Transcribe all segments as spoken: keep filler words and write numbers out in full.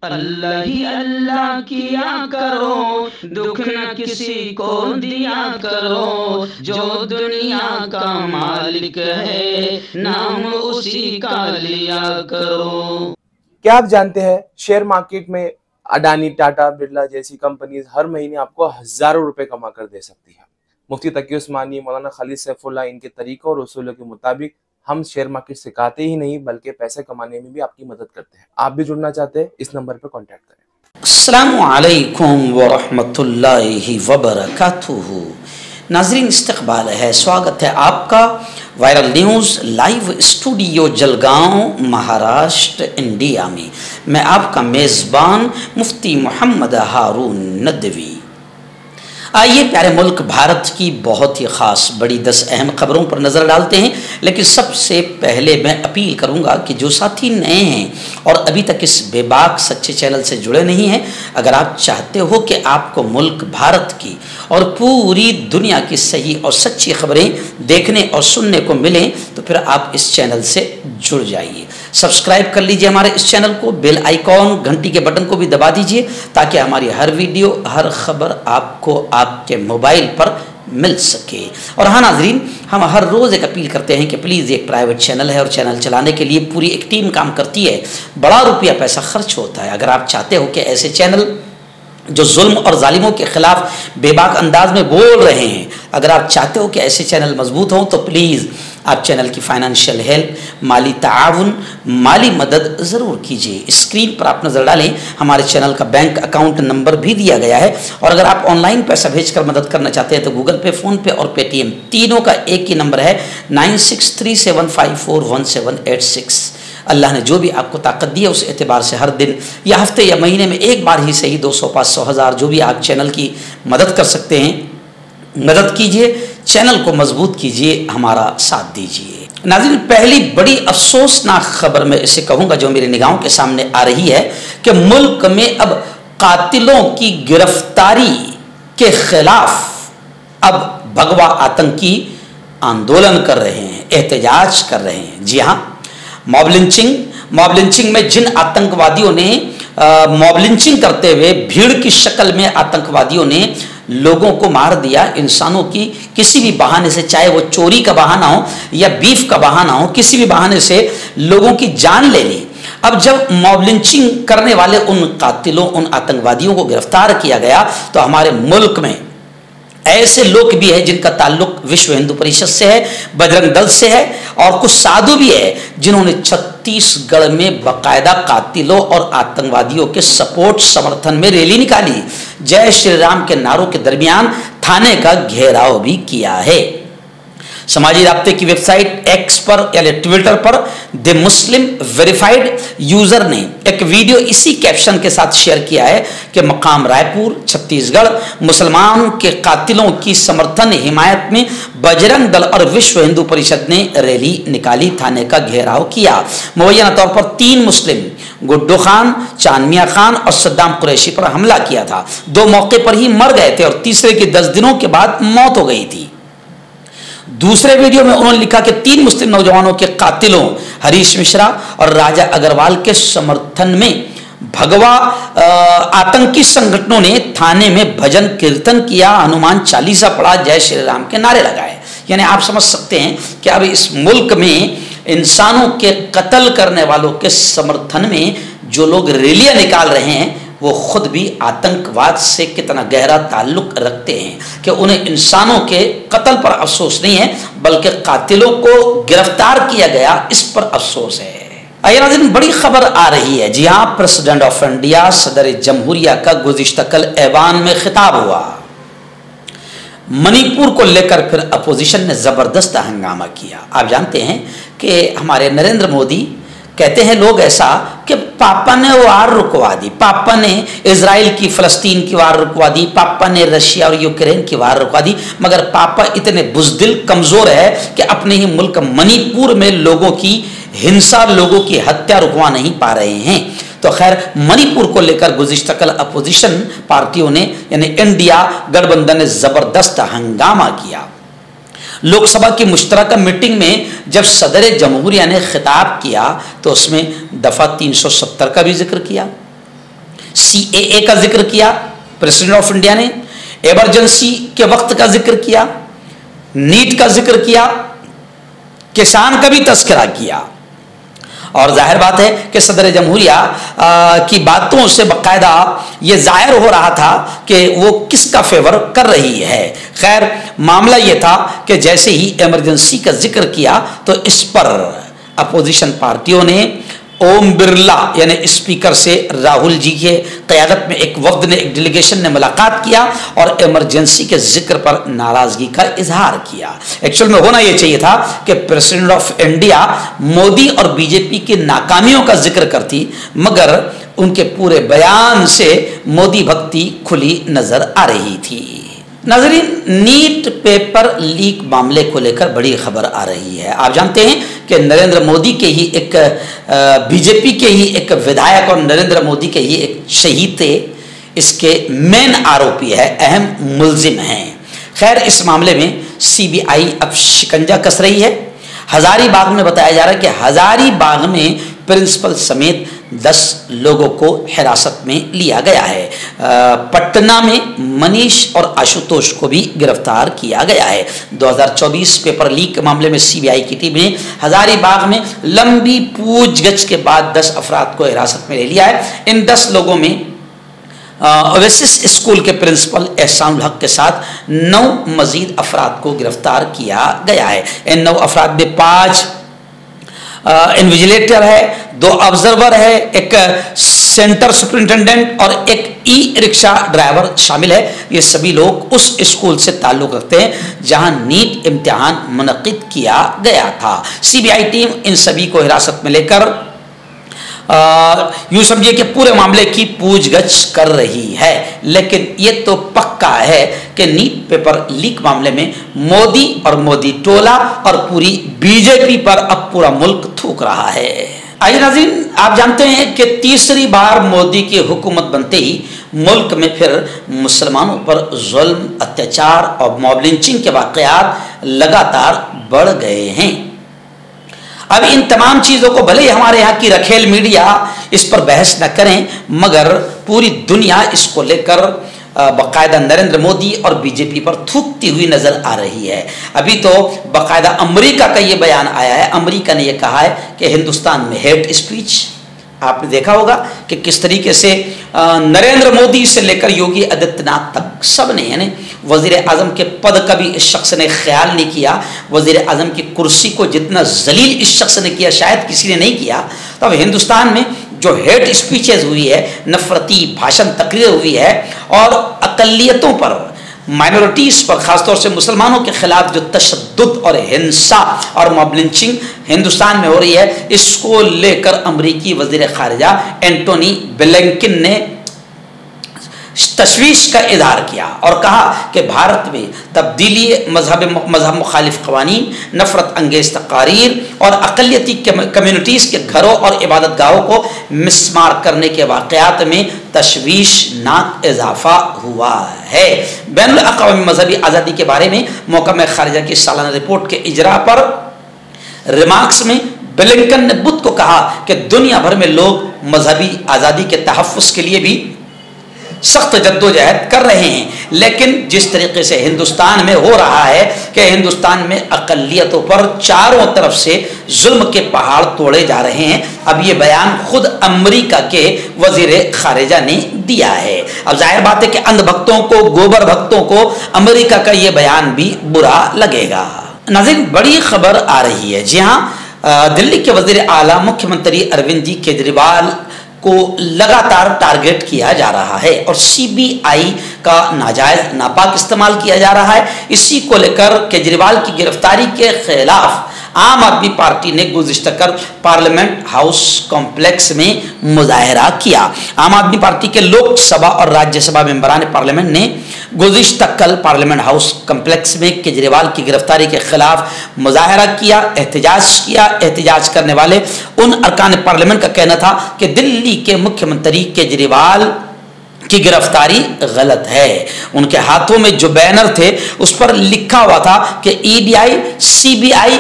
अल्लाह ही अल्लाह किया करो, दुख न किसी को दिया करो, जो दुनिया का मालिक है नाम उसी का लिया करो। क्या आप जानते हैं शेयर मार्केट में अडानी, टाटा, बिरला जैसी कंपनीज हर महीने आपको हजारों रुपए कमा कर दे सकती है। मुफ्ती तकी उस्मानी, मौलाना खालिद सैफुल्लाह, इनके तरीकों और उसूलों के मुताबिक हम शेयर मार्केट सिखाते ही नहीं बल्कि पैसे कमाने में भी आपकी मदद करते हैं। आप भी जुड़ना चाहते हैं, इस नंबर पर कॉन्टैक्ट करें। अस्सलामु अलैकुम व रहमतुल्लाहि व बरकातुहू। नाज़रीन, इस्तक़बाल है, स्वागत है आपका viral news live studio Jalgaon, Maharashtra, India में। मैं आपका मेज़बान मुफ्ती मोहम्मद हारून नदवी। आइए प्यारे मुल्क भारत की बहुत ही ख़ास बड़ी दस अहम खबरों पर नज़र डालते हैं। लेकिन सबसे पहले मैं अपील करूंगा कि जो साथी नए हैं और अभी तक इस बेबाक सच्चे चैनल से जुड़े नहीं हैं, अगर आप चाहते हो कि आपको मुल्क भारत की और पूरी दुनिया की सही और सच्ची खबरें देखने और सुनने को मिलें, तो फिर आप इस चैनल से जुड़ जाइए। सब्सक्राइब कर लीजिए हमारे इस चैनल को, बेल आइकॉन घंटी के बटन को भी दबा दीजिए ताकि हमारी हर वीडियो, हर खबर आपको आपके मोबाइल पर मिल सके। और हाँ नाजरीन, हम हर रोज़ एक अपील करते हैं कि प्लीज़, एक प्राइवेट चैनल है और चैनल चलाने के लिए पूरी एक टीम काम करती है, बड़ा रुपया पैसा खर्च होता है। अगर आप चाहते हो कि ऐसे चैनल जो जुल्म और जालिमों के ख़िलाफ़ बेबाक अंदाज में बोल रहे हैं, अगर आप चाहते हो कि ऐसे चैनल मजबूत हों, तो प्लीज़ आप चैनल की फाइनेंशियल हेल्प, माली ताआवुन, माली मदद ज़रूर कीजिए। स्क्रीन पर आप नज़र डालें, हमारे चैनल का बैंक अकाउंट नंबर भी दिया गया है। और अगर आप ऑनलाइन पैसा भेजकर मदद करना चाहते हैं तो गूगल पे, फ़ोन पे और पेटीएम तीनों का एक ही नंबर है, nine six three seven five four one seven eight six. अल्लाह ने जो भी आपको ताकत दी है उस एतबार से हर दिन या हफ्ते या महीने में एक बार ही सही दो सौ पाँच सौ हज़ार जो भी आप चैनल की मदद कर सकते हैं, मदद कीजिए, चैनल को मजबूत कीजिए, हमारा साथ दीजिए। नाज़रीन, पहली बड़ी अफसोसनाक खबर मैं इसे कहूँगा जो मेरी निगाहों के सामने आ रही है कि मुल्क में अब कातिलों की गिरफ्तारी के खिलाफ अब भगवा आतंकी आंदोलन कर रहे हैं, एहतजाज कर रहे हैं। जी हाँ, मॉब लिंचिंग मॉब लिंचिंग में जिन आतंकवादियों ने मॉब लिंचिंग करते हुए भीड़ की शक्ल में आतंकवादियों ने लोगों को मार दिया, इंसानों की किसी भी बहाने से, चाहे वो चोरी का बहाना हो या बीफ का बहाना हो, किसी भी बहाने से लोगों की जान ले ली। अब जब मॉब लिंचिंग करने वाले उन कातिलों, उन आतंकवादियों को गिरफ्तार किया गया, तो हमारे मुल्क में ऐसे लोग भी हैं जिनका ताल्लुक विश्व हिंदू परिषद से है, बजरंग दल से है, और कुछ साधु भी है जिन्होंने छत्तीसगढ़ में बाकायदा कातिलों और आतंकवादियों के सपोर्ट समर्थन में रैली निकाली, जय श्री राम के नारों के दरमियान थाने का घेराव भी किया है। समाजी राब्ते की वेबसाइट एक्स पर यानी ट्विटर पर द मुस्लिम वेरीफाइड यूजर ने एक वीडियो इसी कैप्शन के साथ शेयर किया है कि मकाम रायपुर, छत्तीसगढ़, मुसलमान के कातिलों की समर्थन हिमायत में बजरंग दल और विश्व हिंदू परिषद ने रैली निकाली, थाने का घेराव किया। मुबैना तौर पर तीन मुस्लिम, गुड्डू खान, चांद मियां खान और सद्दाम कुरैशी पर हमला किया था। दो मौके पर ही मर गए थे और तीसरे के दस दिनों के बाद मौत हो गई थी। दूसरे वीडियो में उन्होंने लिखा कि तीन मुस्लिम नौजवानों के कातिलों हरीश मिश्रा और राजा अग्रवाल के समर्थन में भगवा आतंकी संगठनों ने थाने में भजन कीर्तन किया, हनुमान चालीसा पढ़ा, जय श्री राम के नारे लगाए। यानी आप समझ सकते हैं कि अब इस मुल्क में इंसानों के कत्ल करने वालों के समर्थन में जो लोग रैलियां निकाल रहे हैं वो खुद भी आतंकवाद से कितना गहरा ताल्लुक रखते हैं कि उन्हें इंसानों के कत्ल पर अफसोस नहीं है बल्कि कातिलों को गिरफ्तार किया गया इस पर अफसोस है। आइए नाज़रीन, बड़ी खबर आ रही है। जी हाँ, प्रेसिडेंट ऑफ इंडिया सदर जमहूरिया का गुज़िश्ता कल ऐवान में खिताब हुआ। मणिपुर को लेकर फिर अपोजिशन ने ज़बरदस्त हंगामा किया। आप जानते हैं कि हमारे नरेंद्र मोदी कहते हैं लोग ऐसा कि पापा ने वार रुकवा दी, पापा ने इजराइल की फ़लस्तीन की वार रुकवा दी, पापा ने रशिया और यूक्रेन की वार रुकवा दी, मगर पापा इतने बुज़दिल कमज़ोर है कि अपने ही मुल्क मणिपुर में लोगों की हिंसा, लोगों की हत्या रुकवा नहीं पा रहे हैं। तो खैर, मणिपुर को लेकर गुज़िश्ता कल अपोजिशन पार्टियों ने यानी इंडिया गठबंधन ने ज़बरदस्त हंगामा किया। लोकसभा की मुश्तरका मीटिंग में जब सदर जमहूरिया ने खिताब किया तो उसमें दफ़ा तीन सौ सत्तर का भी जिक्र किया, सी ए ए का जिक्र किया प्रेसिडेंट ऑफ इंडिया ने, इमरजेंसी के वक्त का जिक्र किया, नीट का जिक्र किया, किसान का भी तस्करा किया। और जाहिर बात है कि सदर जमहूरिया की बातों से बाकायदा ये जाहिर हो रहा था कि वो किसका फेवर कर रही है। खैर मामला ये था कि जैसे ही इमरजेंसी का जिक्र किया तो इस पर अपोजिशन पार्टियों ने ओम बिरला यानी स्पीकर से राहुल जी के क़यादत में एक वफ्द ने, एक डेलीगेशन ने मुलाकात किया और इमरजेंसी के जिक्र पर नाराजगी का इजहार किया। एक्चुअल में होना यह चाहिए था कि प्रेसिडेंट ऑफ इंडिया मोदी और बीजेपी की नाकामियों का जिक्र करती, मगर उनके पूरे बयान से मोदी भक्ति खुली नजर आ रही थी। नाज़रीन, नीट पेपर लीक मामले को लेकर बड़ी खबर आ रही है। आप जानते हैं कि नरेंद्र मोदी के ही एक बीजेपी के ही एक विधायक और नरेंद्र मोदी के ही एक शहीद थे, इसके मेन आरोपी है, अहम मुलजिम हैं। खैर इस मामले में सीबीआई अब शिकंजा कस रही है। हजारीबाग में बताया जा रहा है कि हजारीबाग में प्रिंसिपल समेत दस लोगों को हिरासत में लिया गया है। पटना में मनीष और आशुतोष को भी गिरफ्तार किया गया है। दो हज़ार चौबीस पेपर लीक मामले में सीबीआई की टीम ने हजारीबाग में लंबी पूछगछ के बाद दस अफराद को हिरासत में ले लिया है। इन दस लोगों में ओवेसिस स्कूल के प्रिंसिपल एहसानुल हक के साथ नौ मजीद अफराद को गिरफ्तार किया गया है। इन नौ अफराद में पाँच इन्विजिलेटर है, दो ऑब्जर्वर है, एक सेंटर सुपरिंटेंडेंट और एक ई रिक्शा ड्राइवर शामिल है। ये सभी लोग उस स्कूल से ताल्लुक़ रखते हैं जहां नीट इम्तिहान मुनक़िद किया गया था। सीबीआई टीम इन सभी को हिरासत में लेकर यूँ समझिए कि पूरे मामले की पूछगछ कर रही है। लेकिन ये तो पक्का है कि नीट पेपर लीक मामले में मोदी और मोदी टोला और पूरी बीजेपी पर अब पूरा मुल्क थूक रहा है। आइए नाज़रीन, आप जानते हैं कि तीसरी बार मोदी की हुकूमत बनते ही मुल्क में फिर मुसलमानों पर जुल्म, अत्याचार और मॉब लिंचिंग के वाक़यात लगातार बढ़ गए हैं। अब इन तमाम चीज़ों को भले ही हमारे यहाँ की रखेल मीडिया इस पर बहस न करें, मगर पूरी दुनिया इसको लेकर बाकायदा नरेंद्र मोदी और बीजेपी पर थूकती हुई नजर आ रही है। अभी तो बाकायदा अमेरिका का ये बयान आया है, अमेरिका ने यह कहा है कि हिंदुस्तान में हेट स्पीच, आपने देखा होगा कि किस तरीके से नरेंद्र मोदी से लेकर योगी आदित्यनाथ तक सब ने, यानी वजीर आजम के पद का भी इस शख्स ने ख्याल नहीं किया, वजीर आजम की कुर्सी को जितना जलील इस शख्स ने किया शायद किसी ने नहीं किया। तो अब हिंदुस्तान में जो हेट स्पीचेज हुई है, नफरती भाषण तकरीर हुई है और अकलियतों पर, माइनॉरिटीज पर, खासतौर से मुसलमानों के खिलाफ जो तशद्दुद और हिंसा और मॉब लिंचिंग हिंदुस्तान में हो रही है, इसको लेकर अमरीकी वजीर खारिजा एंटोनी ब्लिंकन ने तशवीश का इजहार किया और कहा कि भारत में तब्दीली, मजहब मजहब मुखालिफ क़वानीन, नफ़रत अंगेज़ तकारीर और अक़लियती कम्यूनिटीज़ के घरों और इबादत गाहों को मिसमार करने के वाक़यात में तशवीशनाक इजाफा हुआ है। बैनुल अक़वामी मजहबी आज़ादी के बारे में महकमा ख़ारिजा की सालाना रिपोर्ट के इजरा पर रिमार्क्स में ब्लिंकन ने बुध को कहा कि दुनिया भर में लोग मजहबी आज़ादी के तहफ़्फ़ुज़ के लिए भी सख्त जद्दोजहद कर रहे हैं, लेकिन जिस तरीके से हिंदुस्तान में हो रहा है कि हिंदुस्तान में अक़लियतों पर चारों तरफ से जुल्म के पहाड़ तोड़े जा रहे हैं। अब ये बयान खुद अमेरिका के वजीर खारिजा ने दिया है। अब जाहिर बात है कि अंधभक्तों को, गोबर भक्तों को अमेरिका का ये बयान भी बुरा लगेगा। नाज़रीन, बड़ी खबर आ रही है। जी हाँ, दिल्ली के वजीर आला मुख्यमंत्री अरविंद जी केजरीवाल को लगातार टारगेट किया जा रहा है और सीबीआई का नाजायज नापाक इस्तेमाल किया जा रहा है। इसी को लेकर केजरीवाल की गिरफ्तारी के खिलाफ आम आदमी पार्टी ने गुज़िश्ता कल पार्लियामेंट हाउस कॉम्प्लेक्स में मुजाहरा किया। आम आदमी पार्टी के लोकसभा और राज्यसभा मेंबरान पार्लियामेंट ने गुज़िश्ता कल पार्लियामेंट हाउस कॉम्प्लेक्स में केजरीवाल की गिरफ्तारी के खिलाफ मुजाहरा किया, एहतजाज किया। एहतजाज करने वाले उन अरकान पार्लियामेंट का कहना था कि दिल्ली के मुख्यमंत्री केजरीवाल की गिरफ्तारी गलत है। उनके हाथों में जो बैनर थे उस पर लिखा हुआ था कि ईडीआई, सीबीआई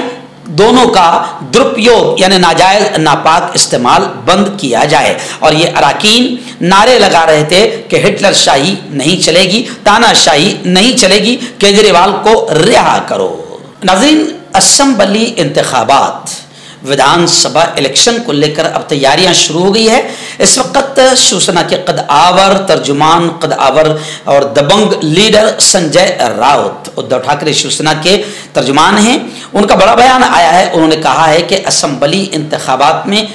दोनों का दुरुपयोग यानी नाजायज नापाक इस्तेमाल बंद किया जाए। और ये अरकान नारे लगा रहे थे कि हिटलर शाही नहीं चलेगी, तानाशाही नहीं चलेगी, केजरीवाल को रिहा करो। नाज़रीन, असम्बली इंतखाबात विधानसभा इलेक्शन को लेकर अब तैयारियां शुरू हो गई है। इस वक्त शिवसेना के कदआवर तर्जुमान कदआवर और दबंग लीडर संजय राउत, उद्धव ठाकरे शिवसेना के तर्जुमान हैं, उनका बड़ा बयान आया है। उन्होंने कहा है कि असम्बली इंतखाबात में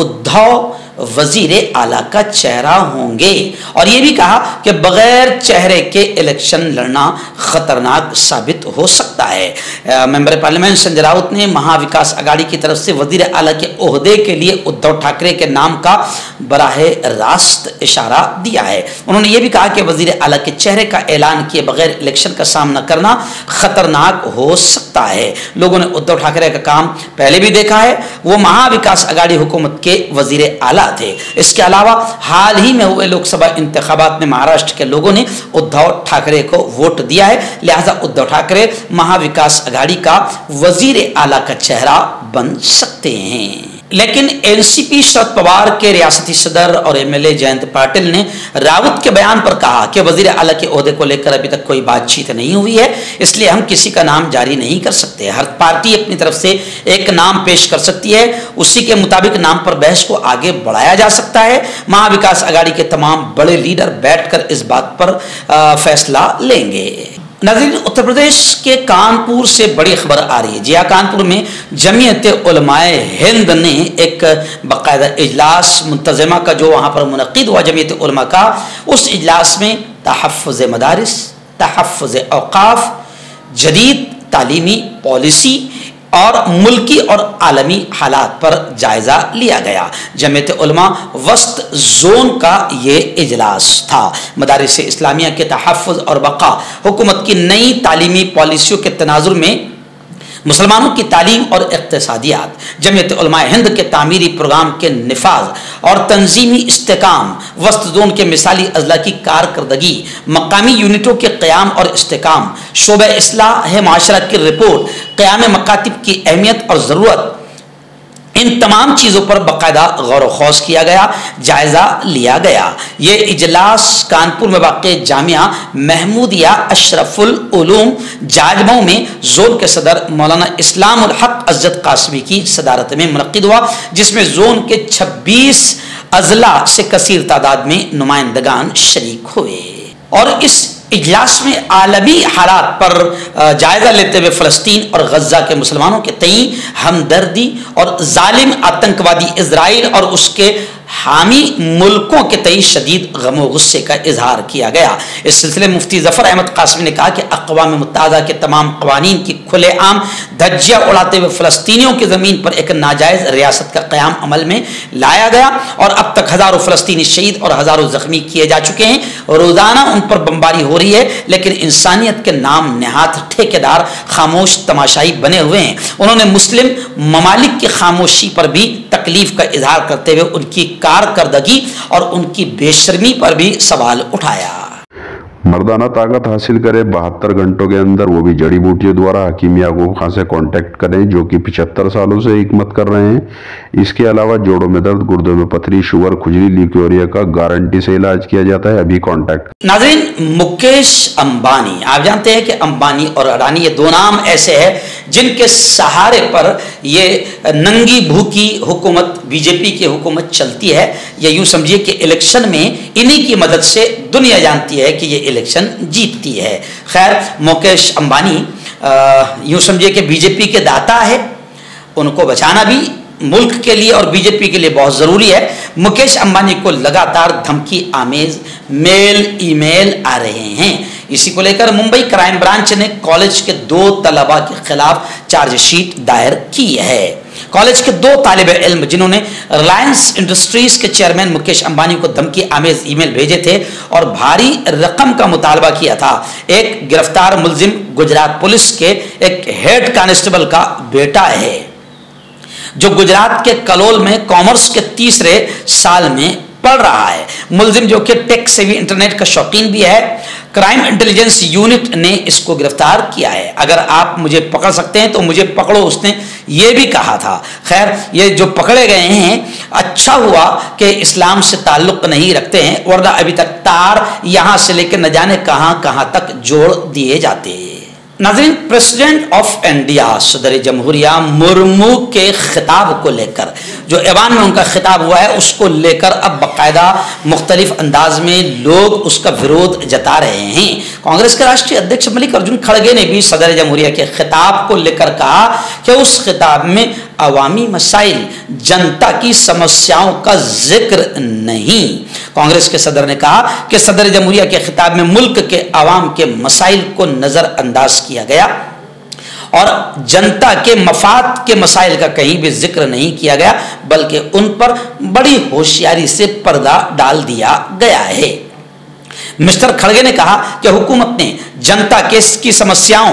उद्धव वजीर आला का चेहरा होंगे और ये भी कहा कि बगैर चेहरे के इलेक्शन लड़ना खतरनाक साबित हो सकता है। मेंबर पार्लियामेंट संजय राउत ने महाविकास अघाड़ी की तरफ से वजीर आला के ओहदे के लिए उद्धव ठाकरे के नाम का बराह रास्त इशारा दिया है। उन्होंने ये भी कहा कि वजीर आला के चेहरे का ऐलान किए बगैर इलेक्शन का सामना करना खतरनाक हो सकता है। लोगों ने उद्धव ठाकरे का काम पहले भी देखा है, वो महाविकास अघाड़ी हुकूमत के वजीर आला थे। इसके अलावा हाल ही में हुए लोकसभा इंतखाबात में महाराष्ट्र के लोगों ने उद्धव ठाकरे को वोट दिया है, लिहाजा उद्धव ठाकरे महाविकास अघाड़ी का वजीर आला का चेहरा बन सकते हैं। लेकिन एनसीपी शरद पवार के रियासती सदर और एमएलए जयंत पाटिल ने रावत के बयान पर कहा कि वजीर आला के ओहदे को लेकर अभी तक कोई बातचीत नहीं हुई है, इसलिए हम किसी का नाम जारी नहीं कर सकते। हर पार्टी अपनी तरफ से एक नाम पेश कर सकती है, उसी के मुताबिक नाम पर बहस को आगे बढ़ाया जा सकता है। महाविकास अघाड़ी के तमाम बड़े लीडर बैठकर इस बात पर फैसला लेंगे। नाज़रीन, उत्तर प्रदेश के कानपुर से बड़ी खबर आ रही है। जिया कानपुर में जमीयत उलमाए हिंद ने एक बाकायदा इजलास मुंतज़िमा का जो वहाँ पर मुनक़िद हुआ जमीयत उलमा का, उस इजलास में तहफ़्फ़ुज़ मदारिस, तहफ़्फ़ुज़ औक़ाफ़, जदीद तालीमी पॉलिसी और मुल्की और आलमी हालात पर जायजा लिया गया। जमीयत उलमा वस्त जोन का ये इजलास था। मदारिस इस्लामिया के तहफ़्फ़ुज़ और बक़ा, हुकूमत की नई तालीमी पॉलिसियों के तनाजुर में मुसलमानों की तालीम और इक़्तिसादियात, जमीयत उलमा हिंद के तामीरी प्रोग्राम के निफाज और तंजीमी इस्तेकाम, वस्त जोन के मिसाली अजला की कारकर्दगी, मकामी यूनिटों के क़याम और इस्तेकाम, शोबे इस्लाह माशरा की रिपोर्ट, क़याम मकातिब की अहमियत और ज़रूरत, इन तमाम चीज़ों पर बाकायदा गौर खौस किया गया, जायज़ा लिया गया। ये इजलास कानपुर में वाक़े जामिया महमूदिया अशरफुल उलूम जाजमऊ में जोन के सदर मौलाना इस्लामुल हक अज़्ज़त कासमी की सदारत में मुनक़्क़िद हुआ, जिसमें जोन के छब्बीस अजला से कसीर तादाद में नुमाइंदगान शरीक हुए। और इस इजलास में आलमी हालात पर जायजा लेते हुए फ़लस्तीन और गज़ा के मुसलमानों के तई हमदर्दी और जालिम आतंकवादी इजराइल और उसके हामी मुल्कों के तई शदीद गम व गुस्से का इजहार किया गया। इस सिलसिले में मुफ्ती ज़फ़र अहमद कासमी ने कहा कि अक़वाम मुत्तहिदा के तमाम क़वानीन की खुलेआम धज्जियाँ उड़ाते हुए फ़लस्तीनियों की ज़मीन पर एक नाजायज़ रियासत का क़याम अमल में लाया गया और अब तक हज़ारों फ़लस्तीनी शहीद और हज़ारों ज़ख्मी किए जा चुके हैं। रोज़ाना उन पर बमबारी हो रही है, लेकिन इंसानियत के नाम नहात ठेकेदार खामोश तमाशाई बने हुए हैं। उन्होंने मुस्लिम ममालिक की खामोशी पर भी तकलीफ का इजहार करते हुए उनकी कारकर्दगी और उनकी बेशर्मी पर भी सवाल उठाया। मर्दाना ताकत हासिल करें बहत्तर घंटों के अंदर, वो भी जड़ी बूटियों द्वारा हकीम याकूब खान से कांटेक्ट करें, जो कि पिछहत्तर सालों से हिकमत कर रहे हैं। इसके अलावा जोड़ों में दर्द, गुर्दों में पथरी, शुगर, खुजली, ल्यूकेरिया का गारंटी से इलाज किया जाता है। अभी कांटेक्ट। नाज़रीन, मुकेश अंबानी, आप जानते हैं कि अंबानी और अडानी ये दो नाम ऐसे हैं जिनके सहारे पर ये नंगी भूखी हुकूमत बीजेपी की हुकूमत चलती है। या यूँ समझिए कि इलेक्शन में इन्हीं की मदद से दुनिया जानती है कि ये इलेक्शन जीतती है। खैर, मुकेश अंबानी यूँ समझिए कि बीजेपी के दाता है, उनको बचाना भी मुल्क के लिए और बीजेपी के लिए बहुत ज़रूरी है। मुकेश अंबानी को लगातार धमकी आमेज मेल ईमेल आ रहे हैं। इसी को लेकर मुंबई क्राइम ब्रांच ने कॉलेज के दो तलबा के खिलाफ चार्जशीट दायर की है। कॉलेज के दो तालिब इल्म जिन्होंने रिलायंस इंडस्ट्रीज के चेयरमैन मुकेश अंबानी को धमकी आमेज ईमेल भेजे थे और भारी रकम का मुतालबा किया था। एक गिरफ्तार मुलजिम गुजरात पुलिस के एक हेड कांस्टेबल का बेटा है, जो गुजरात के कलोल में कॉमर्स के तीसरे साल में पड़ रहा है। मुलजिम जो कि टेक सेवी इंटरनेट का शौकीन भी है, क्राइम इंटेलिजेंस यूनिट ने इसको गिरफ्तार किया है। अगर आप मुझे पकड़ सकते हैं तो मुझे पकड़ो, उसने ये भी कहा था। खैर, ये जो पकड़े गए हैं, अच्छा हुआ कि इस्लाम से ताल्लुक नहीं रखते हैं, वरना अभी तक तार यहां से लेकर न जाने कहां कहां तक जोड़ दिए जाते हैं। नाज़रीन, प्रेसिडेंट ऑफ इंडिया सदर जमहूरिया मुर्मू के खिताब को लेकर, जो ऐवान में उनका खिताब हुआ है, उसको लेकर अब बाकायदा मुख्तलिफ अंदाज में लोग उसका विरोध जता रहे हैं। कांग्रेस के राष्ट्रीय अध्यक्ष मल्लिकार्जुन खड़गे ने भी सदर जमहूरिया के खिताब को लेकर कहा कि उस खिताब में अवामी मसाइल, जनता की समस्याओं का जिक्र नहीं। कांग्रेस के सदर ने कहा कि सदर जमहूरिया के खिताब में मुल्क के अवाम के मसाइल को नजरअंदाज किया गया और जनता के मफाद के मसाइल का कहीं भी जिक्र नहीं किया गया, बल्कि उन पर बड़ी होशियारी से पर्दा डाल दिया गया है। मिस्टर खड़गे ने कहा कि हुकूमत ने जनता के की समस्याओं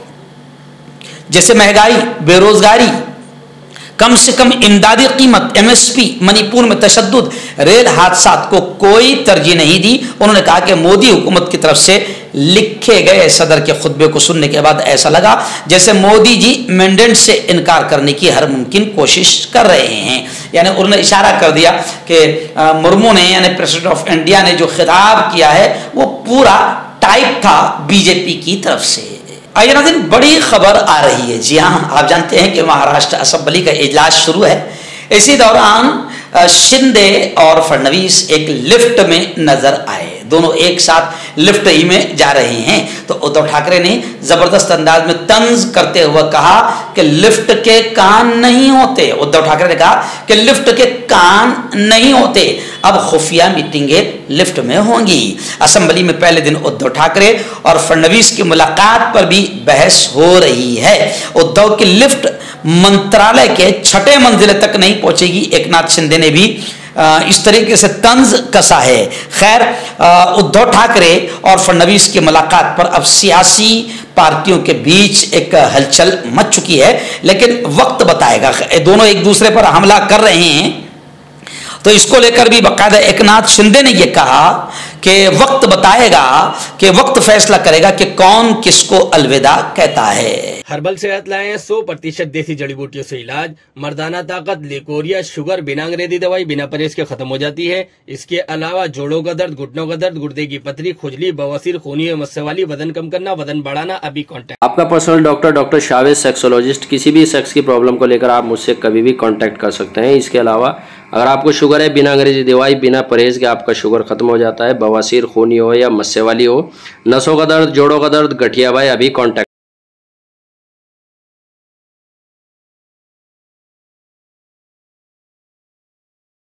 जैसे महंगाई, बेरोजगारी, कम से कम इमदादी कीमत, एमएसपी, मणिपुर में तशद्दुद, रेल हादसात को कोई तरजीह नहीं दी। उन्होंने कहा कि मोदी हुकूमत की तरफ से लिखे गए सदर के खुतबे को सुनने के बाद ऐसा लगा जैसे मोदी जी मैंडेट से इनकार करने की हर मुमकिन कोशिश कर रहे हैं। यानी उन्होंने इशारा कर दिया कि मुर्मू ने, यानी प्रेसिडेंट ऑफ इंडिया ने जो खिताब किया है वो पूरा टाइप था बीजेपी की तरफ से। आइए नाज़रीन, बड़ी खबर आ रही है। जी हाँ, आप जानते हैं कि महाराष्ट्र असेंबली का इजलास शुरू है। इसी दौरान शिंदे और फडणवीस एक लिफ्ट में नजर आए, दोनों एक साथ लिफ्ट ही में जा रहे हैं। तो उद्धव ठाकरे ने जबरदस्त अंदाज में तंज करते हुए कहा कि लिफ्ट के कान नहीं होते। उद्धव ठाकरे ने कहा कि लिफ्ट के कान नहीं होते, अब खुफिया मीटिंगें लिफ्ट में होंगी। असेंबली में पहले दिन उद्धव ठाकरे और फडणवीस की मुलाकात पर भी बहस हो रही है। उद्धव की लिफ्ट मंत्रालय के छठे मंजिले तक नहीं पहुंचेगी, एकनाथ शिंदे ने भी इस तरीके से तंज कसा है। खैर, उद्धव ठाकरे और फडणवीस की मुलाकात पर अब सियासी पार्टियों के बीच एक हलचल मच चुकी है, लेकिन वक्त बताएगा। दोनों एक दूसरे पर हमला कर रहे हैं, तो इसको लेकर भी बाकायदा एकनाथ शिंदे ने यह कहा कि वक्त बताएगा, कि वक्त फैसला करेगा कि कौन किसको अलविदा कहता है। हर्बल सेहत लाए हैं सौ प्रतिशत देसी जड़ी बूटियों से इलाज, मर्दाना ताकत, लिकोरिया, शुगर, बिना अंग्रेजी दवाई, बिना परहेज के खत्म हो जाती है। इसके अलावा जोड़ों का दर्द, घुटनों का दर्द, गुर्दे की पथरी, खुजली, बवासीर, खूनी मस्से वाली, वजन कम करना, वजन बढ़ाना, अभी कॉन्टैक्ट। आपका personal doctor doctor Shavez sexologist. किसी भी सेक्स की प्रॉब्लम को लेकर आप मुझसे कभी भी कॉन्टैक्ट कर सकते हैं। इसके अलावा अगर आपको शुगर है, बिना अंग्रेजी दवाई, बिना परहेज के आपका शुगर खत्म हो जाता है, बवासीर, खूनी हो या मस्से वाली हो, नसों का दर्द, जोड़ों का दर्द, गठिया भाई, अभी कॉन्टैक्ट।